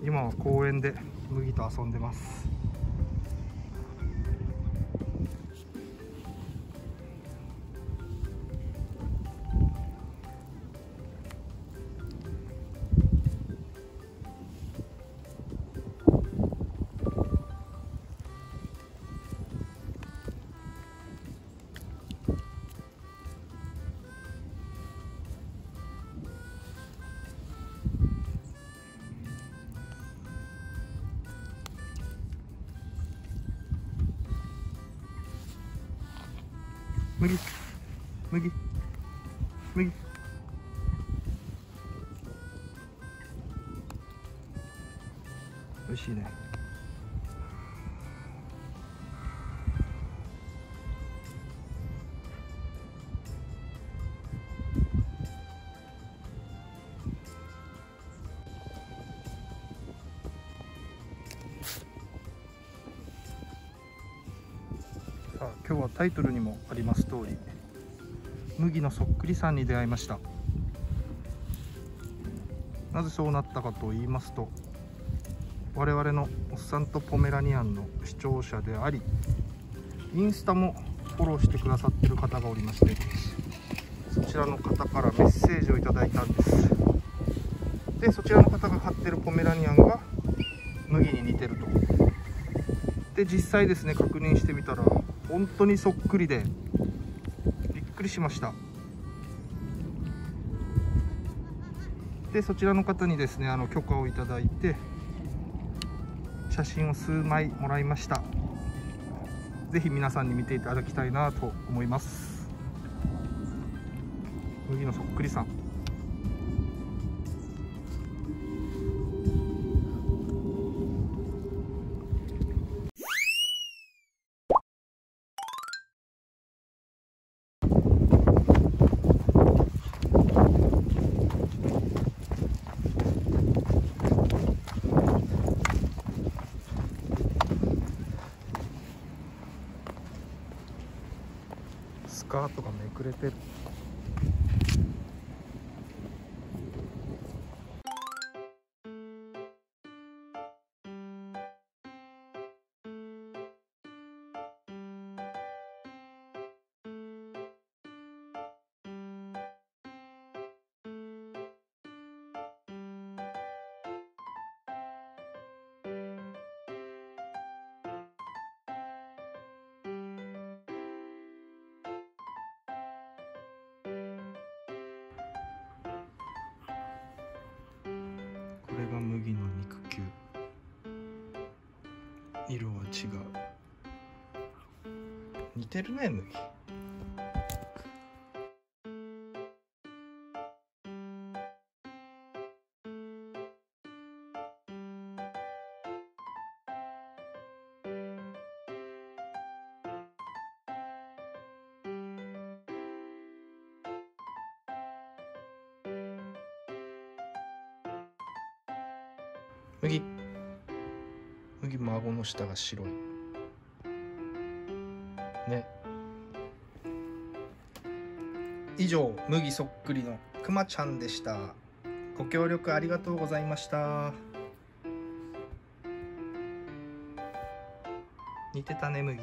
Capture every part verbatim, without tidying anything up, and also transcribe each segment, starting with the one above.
今は公園で麦と遊んでます。麦麦麦おいしいね。さあ、今日はタイトルにもあります通り、麦のそっくりさんに出会いました。なぜそうなったかと言いますと、我々のおっさんとポメラニアンの視聴者であり、インスタもフォローしてくださっている方がおりまして、そちらの方からメッセージをいただいたんです。で、そちらの方が飼ってるポメラニアンが麦に似てると。で、実際ですね、確認してみたら本当にそっくりでびっくりしました。で、そちらの方にですね、あの許可をいただいて写真を数枚もらいました。ぜひ皆さんに見ていただきたいなと思います。麦のそっくりさん。スカートがめくれてる。これが麦の肉球。色は違う。似てるね、麦。麦麦も顎の下が白いね。以上、麦そっくりのくまちゃんでした。ご協力ありがとうございました。似てたね、麦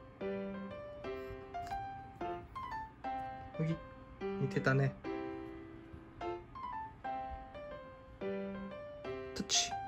麦似てたね。タッチ。